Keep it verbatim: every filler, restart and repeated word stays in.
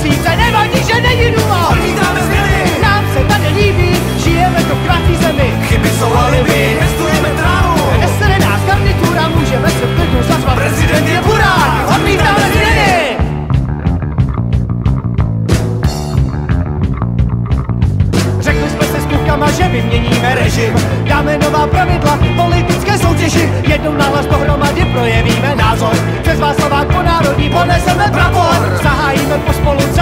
více, nevadí, že není nula. Odmítáme změny, nám se tady líbí, žijeme to v krásný zemi. chyby jsou alibi, pěstujeme trávu. es en nás garnitura, můžeme se v klidu zařvat. Prezident je burák, Odmítáme změny. Řekli jsme se s klukama, že vyměníme režim. Dáme nová pravidla politické soutěži. Jednou nahlas pohromadě projevíme názor. Přes Václavák po národní poneseme prapor. Zahájíme pospolu